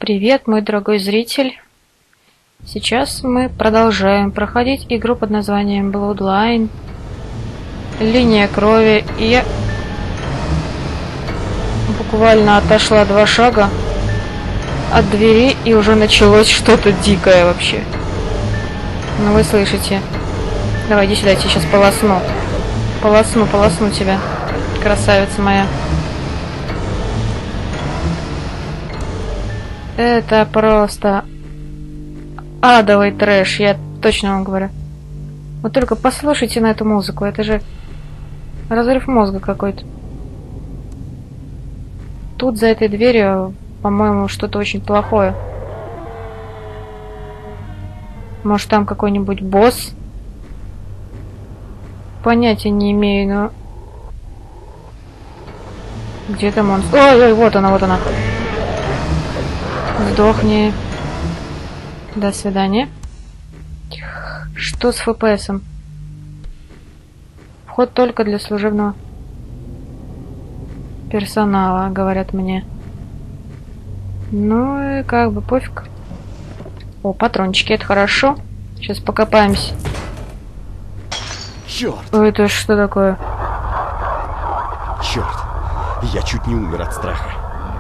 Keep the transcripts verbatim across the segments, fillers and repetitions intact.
Привет, мой дорогой зритель. Сейчас мы продолжаем проходить игру под названием Bloodline. Линия крови. И я буквально отошла два шага от двери, и уже началось что-то дикое вообще. Ну вы слышите. Давай, иди сюда, я тебя сейчас полосну. Полосну, полосну тебя, красавица моя. Это просто адовый трэш, я точно вам говорю. Вот только послушайте на эту музыку, это же разрыв мозга какой-то. Тут за этой дверью, по-моему, что-то очень плохое. Может, там какой-нибудь босс? Понятия не имею, но... Где-то монстр? Ой, ой, вот она, вот она. Сдохни. До свидания. Что с эф пи эсом? Вход только для служебного персонала, говорят мне. Ну и как бы пофиг. О, патрончики, это хорошо. Сейчас покопаемся. Черт! Ой, это что такое? Черт! Я чуть не умер от страха.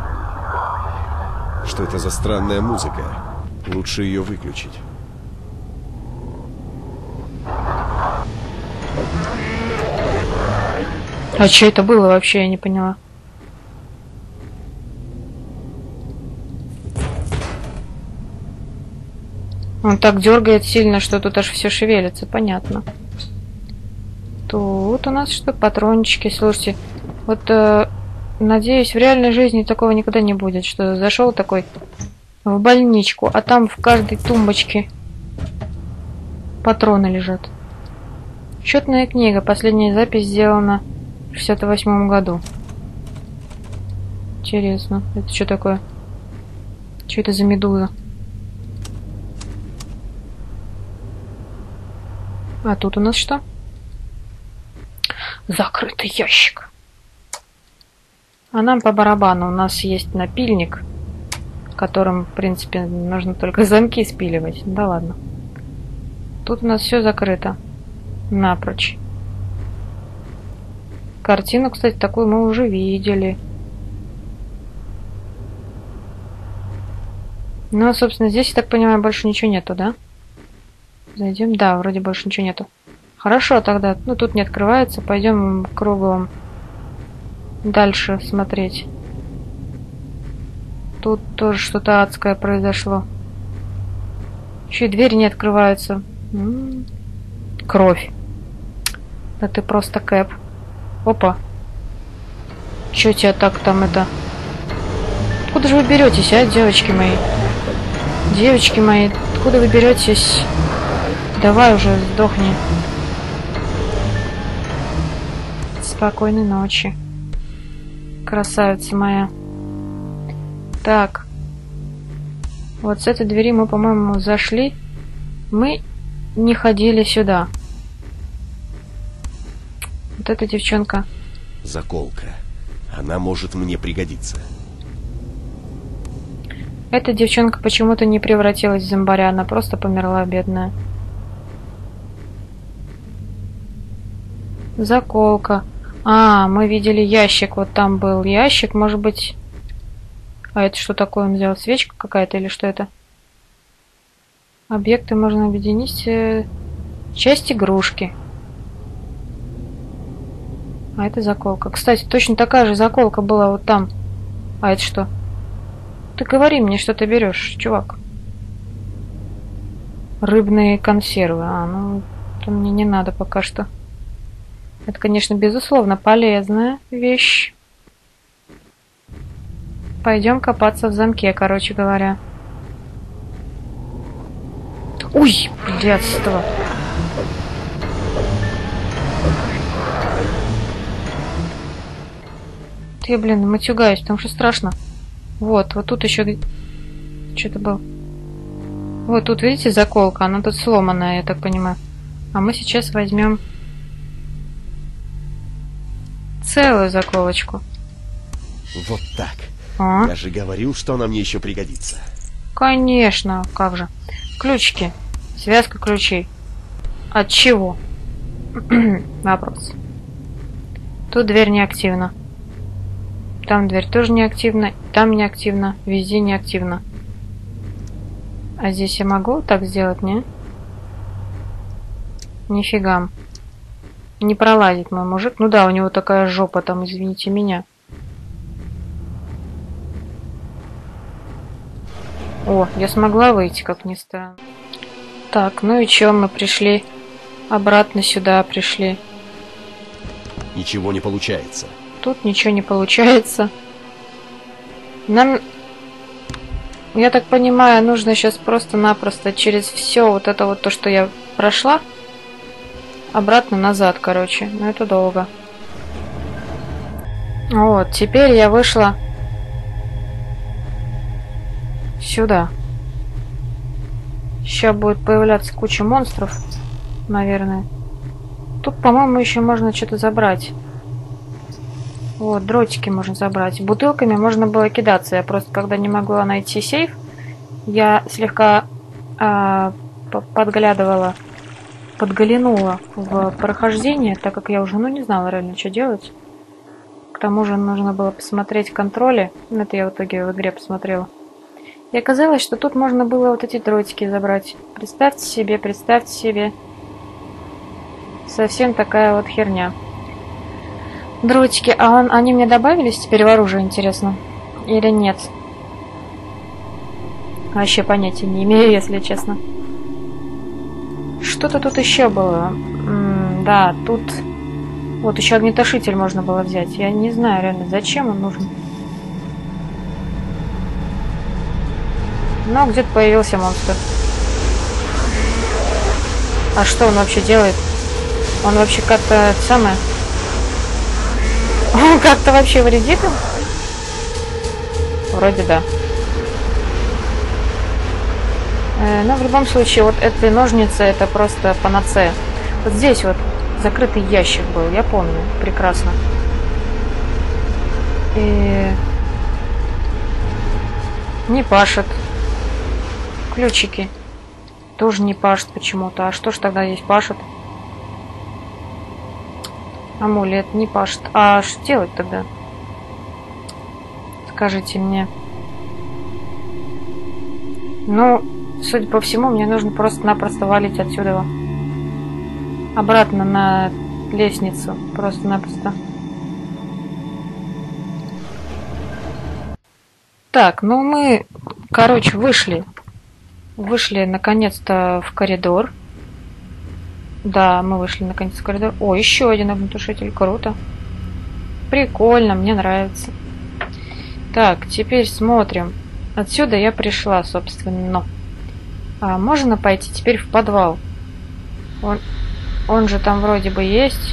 Что это за странная музыка? Лучше ее выключить. А что это было вообще, я не поняла. Он так дергает сильно, что тут аж все шевелится, понятно. Тут у нас что, патрончики, слушайте. Вот, э, надеюсь, в реальной жизни такого никогда не будет, что зашел такой в больничку, а там в каждой тумбочке патроны лежат. Счетная книга. Последняя запись сделана в шестьдесят восьмом году. Интересно, это что такое? Что это за медуза? А тут у нас что? Закрытый ящик. А нам по барабану. У нас есть напильник, которым, в принципе, нужно только замки спиливать. Да ладно. Тут у нас все закрыто. Напрочь. Картину, кстати, такую мы уже видели. Ну, собственно, здесь, я так понимаю, больше ничего нету, да? Зайдем. Да, вроде больше ничего нету. Хорошо, тогда. Ну, тут не открывается. Пойдем кругом дальше смотреть. Тут тоже что-то адское произошло. Еще и двери не открываются. М-м-м. Кровь. Да ты просто Кэп. Опа. Че тебя так там это... Откуда же вы беретесь, а, девочки мои? Девочки мои, откуда вы беретесь? Давай уже, сдохни. Спокойной ночи. Красавица моя. Так. Вот с этой двери мы, по-моему, зашли. Мы не ходили сюда. Вот эта девчонка. Заколка. Она может мне пригодиться. Эта девчонка почему-то не превратилась в зомбаря. Она просто померла, бедная. Заколка. А, мы видели ящик. Вот там был ящик. Может быть... А это что такое он взял? Свечка какая-то или что это? Объекты можно объединить. Часть игрушки. А это заколка. Кстати, точно такая же заколка была вот там. А это что? Ты говори мне, что ты берешь, чувак. Рыбные консервы. А, ну, это мне не надо пока что. Это, конечно, безусловно, полезная вещь. Пойдем копаться в замке, короче говоря. Ой, блядство. Ты, блин, матюгаюсь, потому что страшно. Вот, вот тут еще что-то было. Вот тут, видите, заколка, она тут сломанная, я так понимаю. А мы сейчас возьмем целую заколочку. Вот так. А? Я же говорил, что она мне еще пригодится. Конечно, как же. Ключики. Связка ключей. От чего? Вопрос. Тут дверь не активна. Там дверь тоже не активна. Там не активна. Везде не активна. А здесь я могу так сделать, не? Нифига. Не пролазит мой мужик. Ну да, у него такая жопа там, извините меня. О, я смогла выйти, как ни странно. Так, ну и чё, мы пришли. Обратно сюда пришли. Ничего не получается. Тут ничего не получается. Нам, я так понимаю, нужно сейчас просто-напросто через все вот это вот то, что я прошла, обратно назад, короче. Но это долго. Вот, теперь я вышла сюда. Сейчас будет появляться куча монстров, наверное. Тут, по-моему, еще можно что-то забрать. Вот, дротики можно забрать. Бутылками можно было кидаться. Я просто, когда не могла найти сейф, я слегка э, подглядывала, подгалинула в прохождение, так как я уже, ну, не знала реально, что делать. К тому же нужно было посмотреть контроли. Это я в итоге в игре посмотрела. И оказалось, что тут можно было вот эти дротики забрать. Представьте себе, представьте себе. Совсем такая вот херня. Дротики, а он, они мне добавились теперь в оружие, интересно? Или нет? Вообще понятия не имею, если честно. Что-то тут еще было. М-м, да, тут... Вот еще огнетушитель можно было взять. Я не знаю реально, зачем он нужен. Но где-то появился монстр. А что он вообще делает? Он вообще как-то самое... Он как-то вообще вредит им? Вроде да. Э, но в любом случае, вот эти ножницы, это просто панацея. Вот здесь вот закрытый ящик был, я помню прекрасно. И... Не пашет. Ключики. Тоже не пашет почему-то. А что ж тогда здесь пашет? Амулет не пашет. А что делать тогда? Скажите мне. Ну, судя по всему, мне нужно просто-напросто валить отсюда. Обратно на лестницу. Просто-напросто. Так, ну мы, короче, вышли. Вышли наконец-то в коридор. Да, мы вышли наконец в коридор. О, еще один огнетушитель. Круто. Прикольно, мне нравится. Так, теперь смотрим. Отсюда я пришла, собственно. А, можно пойти теперь в подвал? Он, он же там вроде бы есть.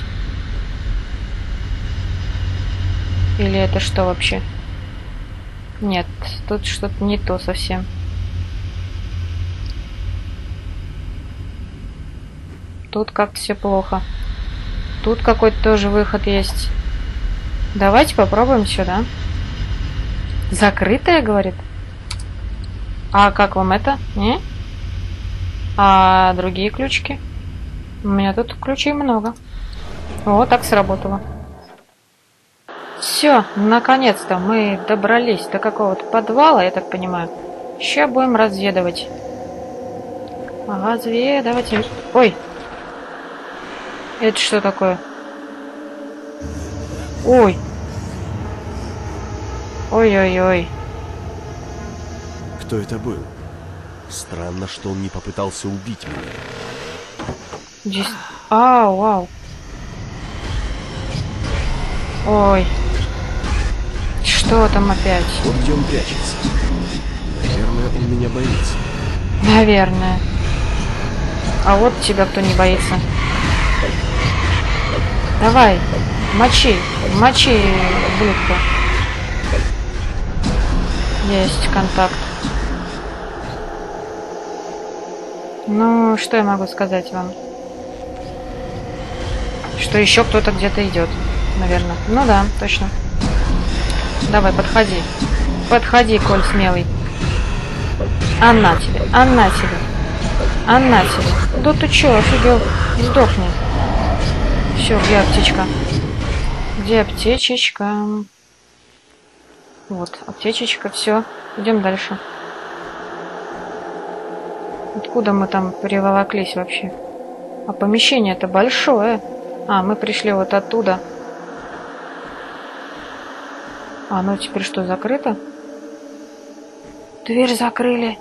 Или это что вообще? Нет, тут что-то не то совсем. Тут как-то все плохо. Тут какой-то тоже выход есть. Давайте попробуем сюда. Закрытая, говорит? А как вам это? Не? А другие ключики? У меня тут ключей много. О, так сработало. Все, наконец-то мы добрались до какого-то подвала, я так понимаю. Сейчас будем разведывать. Разведывать. Ой! Это что такое? Ой! Ой-ой-ой. Кто это был? Странно, что он не попытался убить меня. Здесь... Ау, ау. Ой. Что там опять? Вот где он прячется. Наверное, он меня боится. Наверное. А вот тебя кто не боится. Давай, мочи, мочи, блюдко. Есть контакт. Ну, что я могу сказать вам? Что еще кто-то где-то идет, наверное. Ну да, точно. Давай, подходи. Подходи, коль смелый. А на тебе, а на тебе, а на тебе. Да ты чё, офигел? Сдохни. Все, где аптечка? Где аптечечка? Вот, аптечечка, все. Идем дальше. Откуда мы там приволоклись вообще? А помещение-то большое. А, мы пришли вот оттуда. А, ну теперь что, закрыто? Дверь закрыли.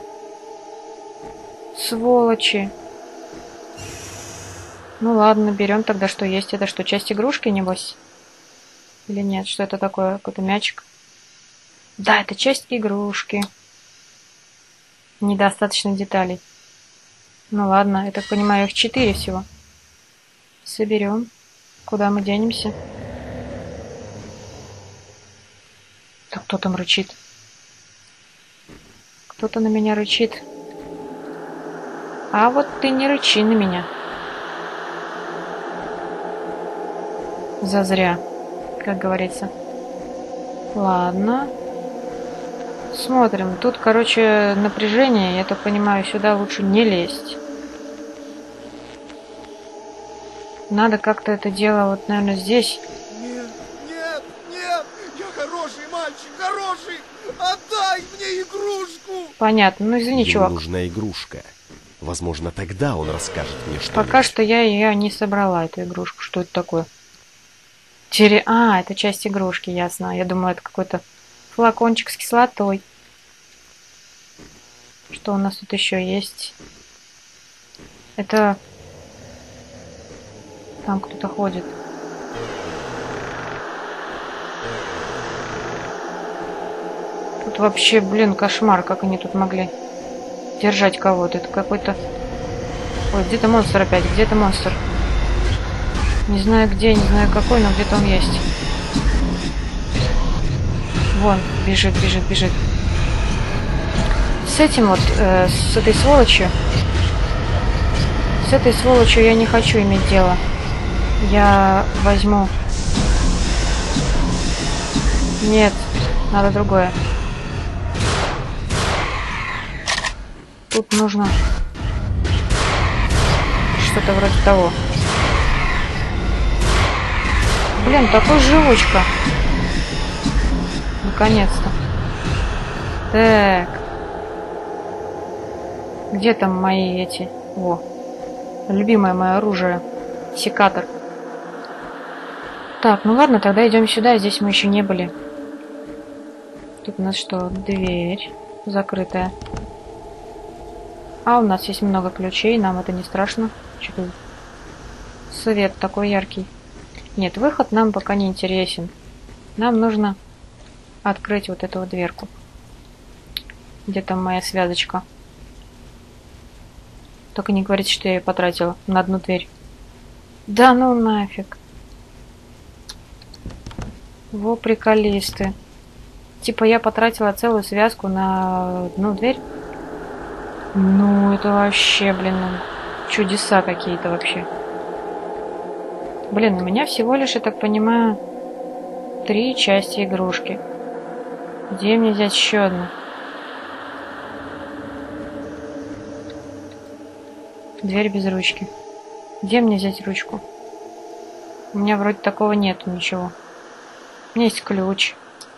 Сволочи. Ну ладно, берем тогда, что есть. Это что, часть игрушки, небось? Или нет? Что это такое? Какой-то мячик? Да, это часть игрушки. Недостаточно деталей. Ну ладно, я так понимаю, их четыре всего. Соберем. Куда мы денемся? Да кто там рычит? Кто-то на меня рычит. А вот ты не рычи на меня. Зазря, как говорится. Ладно. Смотрим. Тут, короче, напряжение. Я так понимаю, сюда лучше не лезть. Надо как-то это дело, вот, наверное, здесь. Нет, нет, нет! Я хороший мальчик, хороший! Отдай мне игрушку! Понятно. Ну, извини, Ему чувак. нужна игрушка. Возможно, тогда он расскажет мне что-нибудь. Пока что я ее не собрала, эту игрушку. Что это такое? Тере... А, это часть игрушки, ясно. Я думаю, это какой-то флакончик с кислотой. Что у нас тут еще есть? Это... Там кто-то ходит. Тут вообще, блин, кошмар, как они тут могли держать кого-то. Это какой-то... Ой, где-то монстр опять, где-то монстр. Не знаю где, не знаю какой, но где-то он есть. Вон, бежит, бежит, бежит. С этим вот, э, с этой сволочью, с этой сволочью я не хочу иметь дело. Я возьму... Нет, надо другое. Тут нужно что-то вроде того. Блин, такой живучка. Наконец-то. Так. Где там мои эти... Во. Любимое мое оружие. Секатор. Так, ну ладно, тогда идем сюда. Здесь мы еще не были. Тут у нас что? Дверь закрытая. А у нас есть много ключей. Нам это не страшно. Что-то... Свет такой яркий. Нет, выход нам пока не интересен. Нам нужно открыть вот эту вот дверку. Где там моя связочка? Только не говорите, что я ее потратила на одну дверь. Да ну нафиг. Во приколисты. Типа я потратила целую связку на одну дверь. Ну это вообще, блин, чудеса какие-то вообще. Блин, у меня всего лишь, я так понимаю, три части игрушки. Где мне взять еще одну? Дверь без ручки. Где мне взять ручку? У меня вроде такого нету ничего. У меня есть ключ.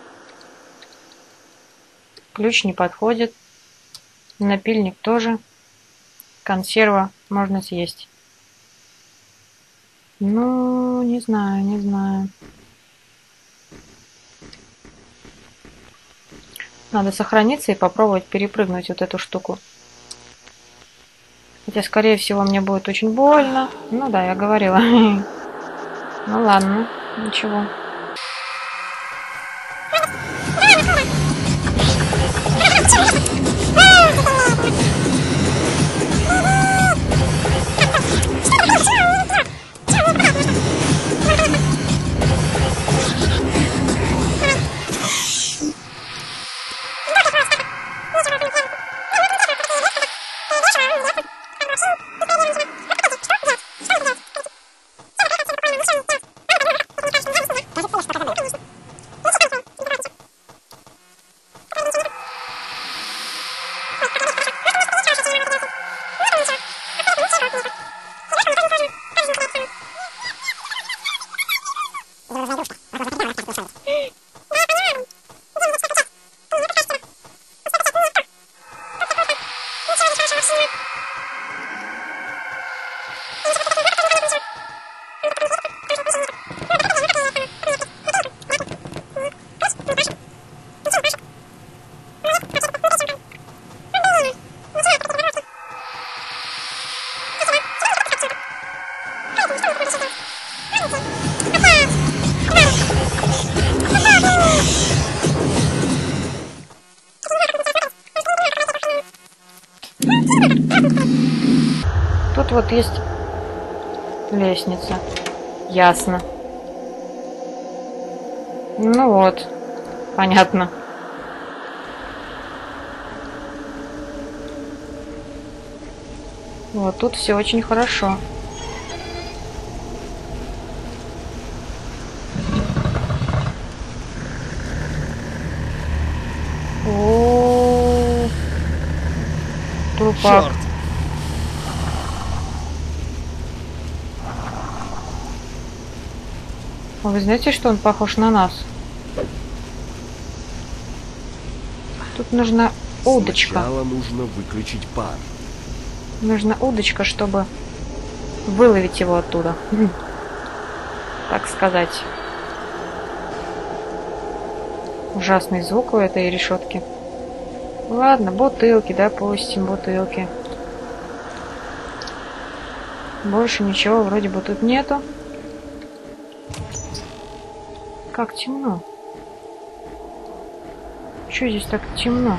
Ключ не подходит. Напильник тоже. Консерва можно съесть. Ну, не знаю, не знаю. Надо сохраниться и попробовать перепрыгнуть вот эту штуку. Хотя, скорее всего, мне будет очень больно. Ну да, я говорила. Ну ладно, ничего. Тут вот есть лестница. Ясно. Ну вот. Понятно. Вот тут все очень хорошо. О, трупак. Черт! А вы знаете, что он похож на нас? Тут нужна удочка. Сначала нужно выключить пар. Нужна удочка, чтобы выловить его оттуда. Так сказать. Ужасный звук у этой решетки. Ладно, бутылки, допустим, бутылки. Больше ничего вроде бы тут нету. Как темно. Чё здесь так темно?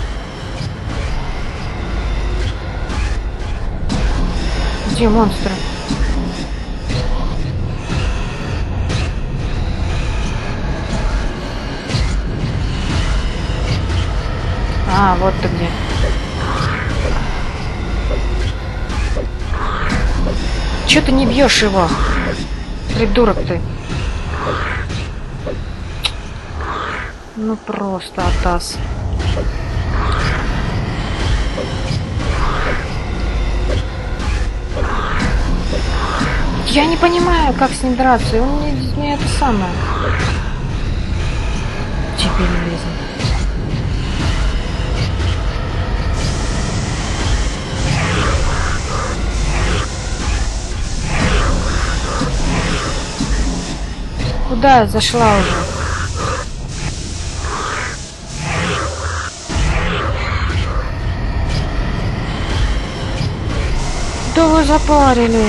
Где монстры? А, вот ты где. Чё ты не бьешь его? Придурок ты. Ну просто атас. Я не понимаю, как с ним драться. Он мне, мне это самое. Теперь не лезем. Куда я зашла уже? Да вы запарили.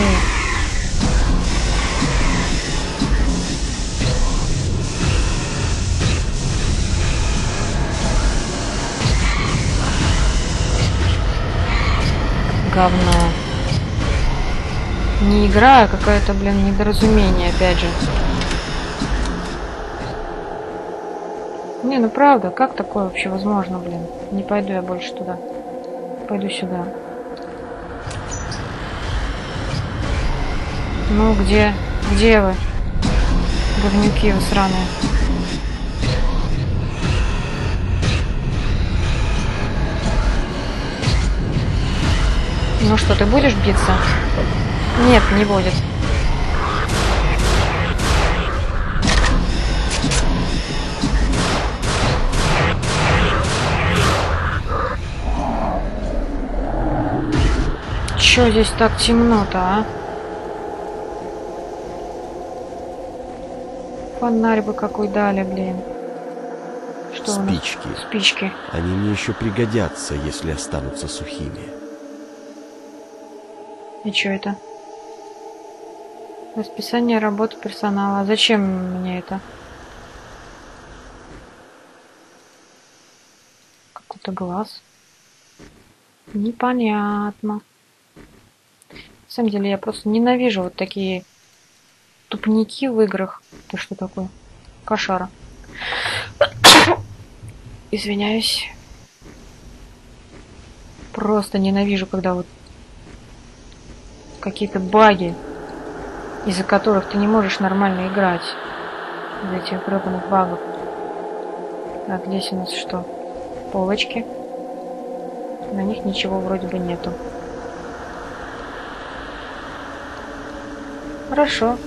Говно. Не игра, а какое-то, блин, недоразумение, опять же. Не, ну правда, как такое вообще возможно, блин? Не пойду я больше туда. Пойду сюда. Ну, где? Где вы? Говнюки вы сраные. Ну что, ты будешь биться? Нет, не будет. Чё здесь так темно-то, а? Фонарь бы какой дали, блин. Что у нас? Спички. Спички. Они мне еще пригодятся, если останутся сухими. И что это? Расписание работы персонала. Зачем мне это? Какой-то глаз. Непонятно. На самом деле я просто ненавижу вот такие тупники в играх. Это что такое? Кошара. Извиняюсь. Просто ненавижу, когда вот какие-то баги, из-за которых ты не можешь нормально играть. Из этих гребаных багов. Так, здесь у нас что? Полочки. На них ничего вроде бы нету. Хорошо.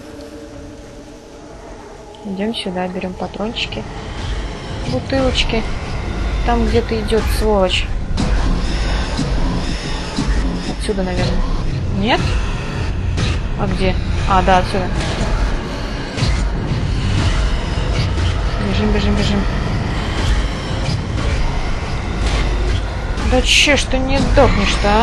Идем сюда, берем патрончики. Бутылочки. Там где-то идет сволочь. Отсюда, наверное. Нет? А где? А, да, отсюда. Бежим, бежим, бежим. Да че ж ты не сдохнешь-то, а?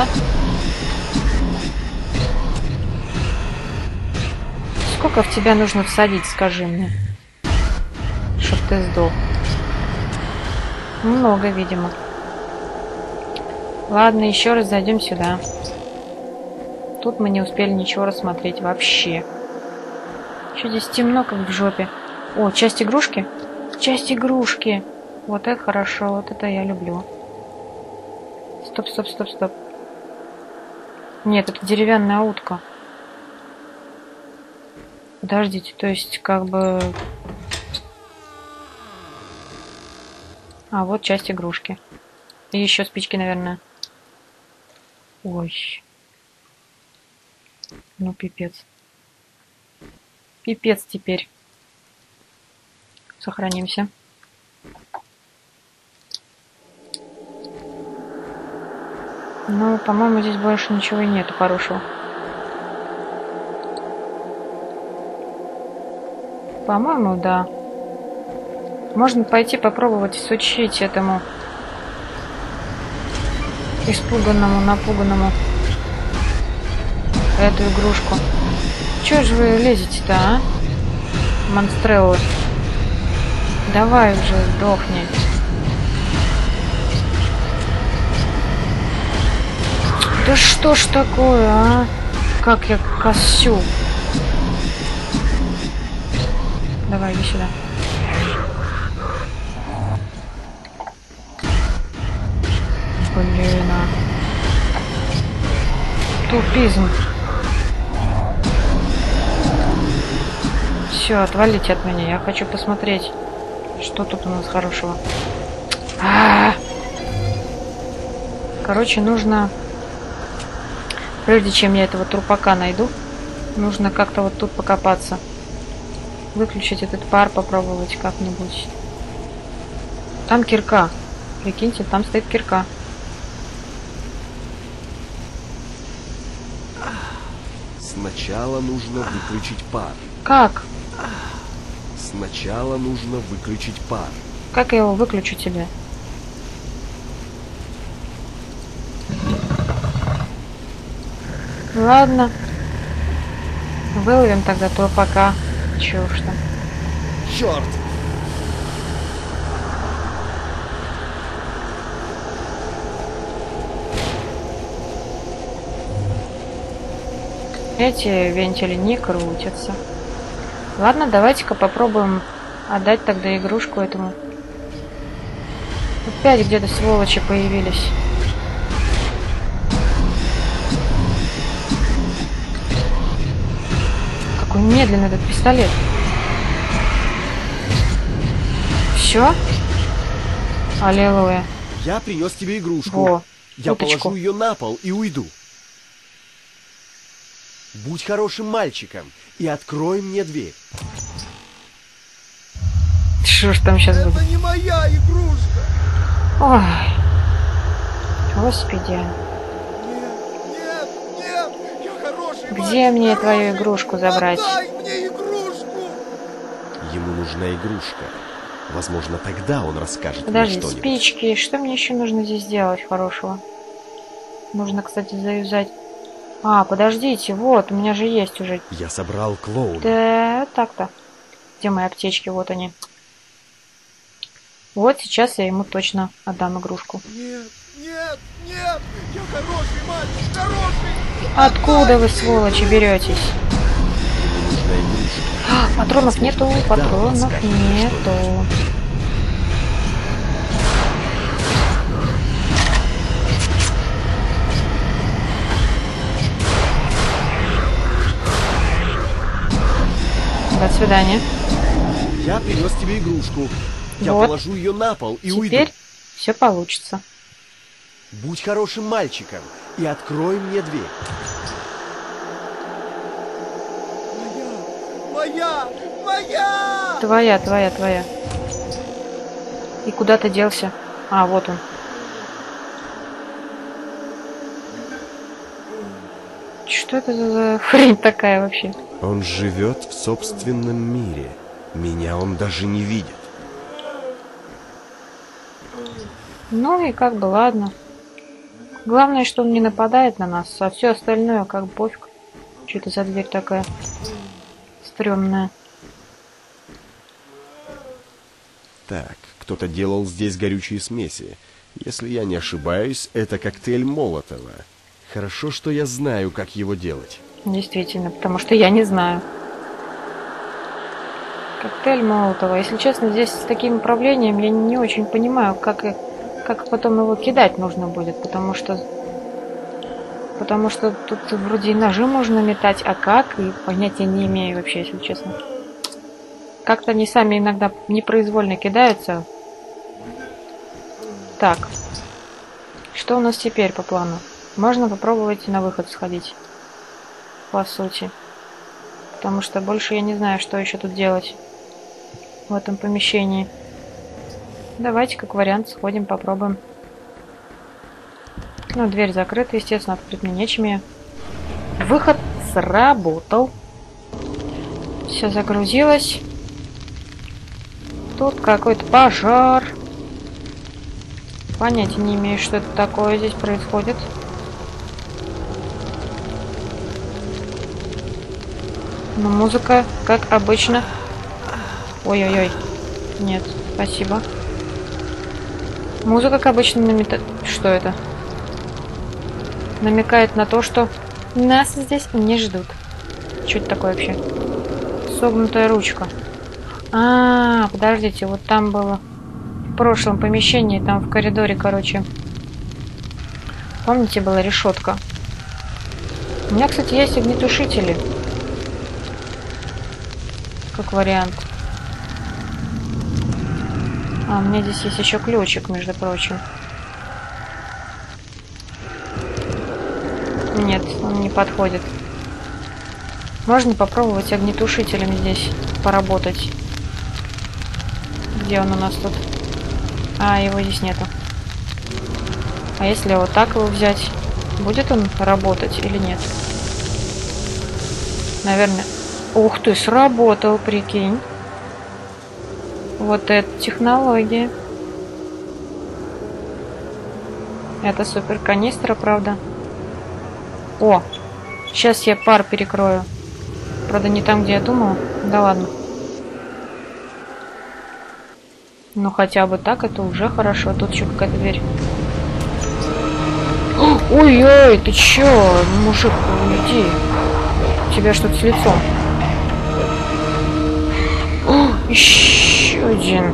Сколько в тебя нужно всадить, скажи мне, чтоб ты сдох? Много, видимо. Ладно, еще раз зайдем сюда. Тут мы не успели ничего рассмотреть вообще. Что здесь темно, как в жопе. О, часть игрушки? Часть игрушки. Вот это хорошо, вот это я люблю. Стоп, стоп, стоп, стоп. Нет, это деревянная утка. Подождите, то есть как бы... А, вот часть игрушки. И еще спички, наверное. Ой. Ну, пипец. Пипец теперь. Сохранимся. Ну, по-моему, здесь больше ничего и нету хорошего. По-моему, да. Можно пойти попробовать сучить этому испуганному, напуганному эту игрушку. Чё же вы лезете-то, а? Монстреллы. Давай уже, сдохни. Да что ж такое, а? Как я косю. Давай, иди сюда. Блин, а. Тупизм. Все, отвалите от меня. Я хочу посмотреть, что тут у нас хорошего. А-а-а! Короче, нужно... Прежде чем я этого трупака найду, нужно как-то вот тут покопаться. Выключить этот пар, попробовать как-нибудь. Там кирка. Прикиньте, там стоит кирка. Сначала нужно выключить пар. Как? Сначала нужно выключить пар. Как я его выключу тебе? Ладно. Выловим тогда трупака. Чё уж там. Черт! Эти вентили не крутятся. Ладно, давайте-ка попробуем отдать тогда игрушку этому. Опять где-то сволочи появились. Какой медленный этот пистолет. Все? Аллилуйя. Я принес тебе игрушку. Во, Я уточку. положу ее на пол и уйду. Будь хорошим мальчиком и открой мне дверь. Что ж там сейчас будет? Это не моя игрушка. Ой. Господи. Нет, нет, нет. Я хороший Где мальчик, мне хороший. твою игрушку забрать? Отдай мне игрушку. Ему нужна игрушка. Возможно, тогда он расскажет Подожди, мне что-нибудь. спички. Что мне еще нужно здесь сделать хорошего? Нужно, кстати, завязать. А, подождите, вот, у меня же есть уже. Я собрал клоуна. Да, так-то. Где мои аптечки? Вот они. Вот сейчас я ему точно отдам игрушку. Нет, нет, нет. Я хороший мальчик, хороший. Откуда вы, сволочи, беретесь? Ему нужна игрушка. А, патронов нету, тогда он патронов расскажет мне нету. До свидания. Я принес тебе игрушку. Я Вот. положу ее на пол и Теперь уйду. все получится. Будь хорошим мальчиком и открой мне дверь. Моя, моя. Твоя, твоя, твоя. И куда ты делся? А, вот он. Что это за хрень такая вообще? Он живет в собственном мире. Меня он даже не видит. Ну и как бы ладно. Главное, что он не нападает на нас, а все остальное как бы пофиг. Что это за дверь такая стрёмная? Так, кто-то делал здесь горючие смеси. Если я не ошибаюсь, это коктейль Молотова. Хорошо, что я знаю, как его делать. Действительно, потому что я не знаю. Коктейль Молотова. Если честно, здесь с таким управлением я не очень понимаю, как, и, как потом его кидать нужно будет, потому что потому что тут вроде и ножи можно метать, а как, и понятия не имею вообще, если честно. Как-то они сами иногда непроизвольно кидаются. Так. Что у нас теперь по плану? Можно попробовать на выход сходить. По сути. Потому что больше я не знаю, что еще тут делать. В этом помещении. Давайте, как вариант, сходим, попробуем. Ну, дверь закрыта, естественно, открыть мне нечем ее. Выход сработал. Все загрузилось. Тут какой-то пожар. Понятия не имею, что это такое здесь происходит. Но музыка, как обычно. Ой-ой-ой. Нет, спасибо. Музыка, как обычно, намекает... Что это? Намекает на то, что нас здесь не ждут. Что это такое вообще? Согнутая ручка. А, -а, а, подождите, вот там было в прошлом помещении, там в коридоре, короче. Помните, была решетка? У меня, кстати, есть огнетушители. Как вариант. А, у меня здесь есть еще ключик, между прочим. Нет, он не подходит. Можно попробовать огнетушителем здесь поработать. Где он у нас тут? А, его здесь нету. А если вот так его взять, будет он работать или нет? Наверное. Ух ты, сработал, прикинь. Вот это технология. Это супер канистра, правда. О, сейчас я пар перекрою. Правда, не там, где я думала. Да ладно. Ну, хотя бы так, это уже хорошо. Тут еще какая-то дверь. Ой-ой, ты чё, мужик, уйди. У тебя что-то с лицом. О, еще один.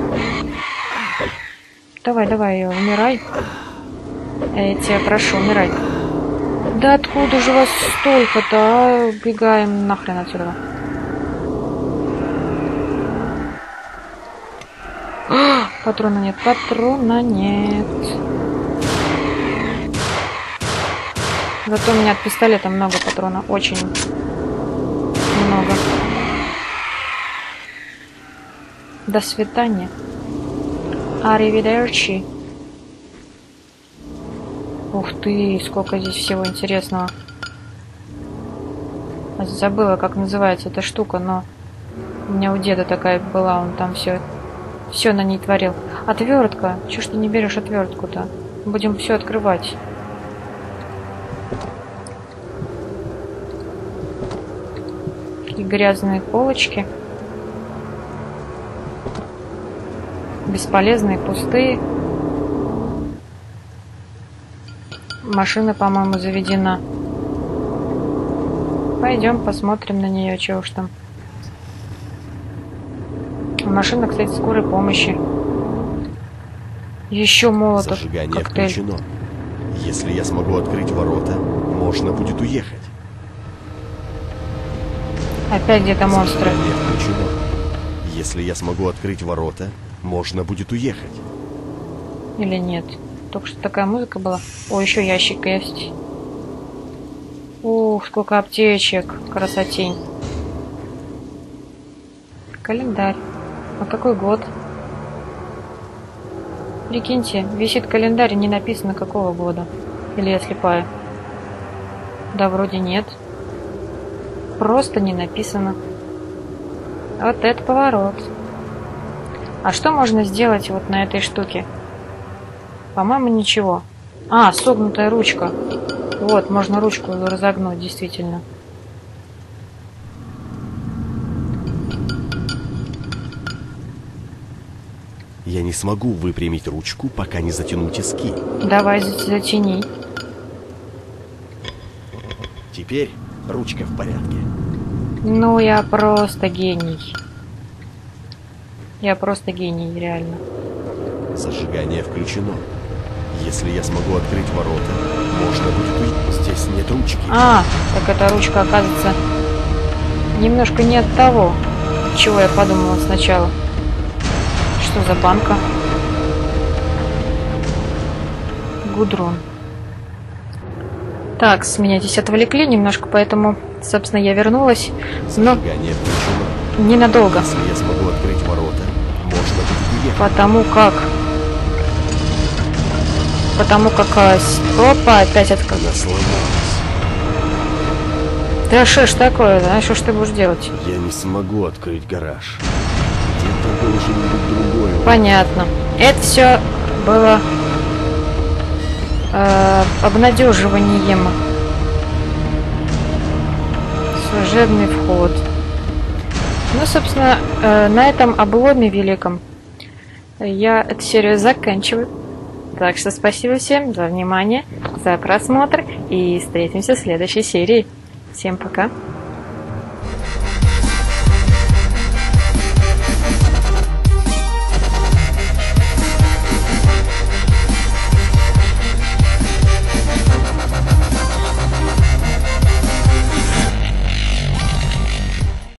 Давай, давай, умирай. Я тебя прошу, умирай. Да откуда же вас столько-то, а? Убегаем нахрен отсюда. А, патрона нет, патрона нет. Зато у меня от пистолета много патрона, очень много. До свидания. Аривидерчи. Ух ты, сколько здесь всего интересного. Забыла, как называется эта штука, но у меня у деда такая была, он там все, все на ней творил. Отвертка. Чего ж ты не берешь отвертку-то? Будем все открывать. Такие грязные полочки. Бесполезные, пустые. Машина, по-моему, заведена. Пойдем посмотрим на нее, чего уж там. Машина, кстати, скорой помощи. Еще молотов. Зажигание коктейль. включено. Если я смогу открыть ворота, можно будет уехать. Опять где-то монстры. Зажигание включено. Если я смогу открыть ворота, можно будет уехать. Или нет? Только что такая музыка была. О, еще ящик есть. Ух, сколько аптечек. Красотень. Календарь. А какой год? Прикиньте, висит календарь, не написано какого года. Или я слепая? Да, вроде нет. Просто не написано. Вот это поворот. А что можно сделать вот на этой штуке? По-моему, ничего. А, согнутая ручка. Вот, можно ручку разогнуть, действительно. Я не смогу выпрямить ручку, пока не затяну тиски. Давай, затяни. Теперь ручка в порядке. Ну, я просто гений. Я просто гений, реально. Зажигание включено. Если я смогу открыть ворота, можно будет уйти. Здесь нет ручки. А, так эта ручка, оказывается, немножко не от того, чего я подумала сначала. Что за банка? Гудрон. Так, с меня здесь отвлекли немножко, поэтому, собственно, я вернулась. Но Зажигание включено. ненадолго. Если я смогу открыть ворота, можно будет уехать. Потому как... Потому как... а, с- Опа, опять открыл. Она сломалась. Да что ж такое, да? Что ж ты будешь делать? Я не смогу открыть гараж. Где-то должен быть другой. Понятно. Это все было э, обнадеживанием. Служебный вход. Ну, собственно, э, на этом обломе великом я эту серию заканчиваю. Так что спасибо всем за внимание, за просмотр и встретимся в следующей серии. Всем пока!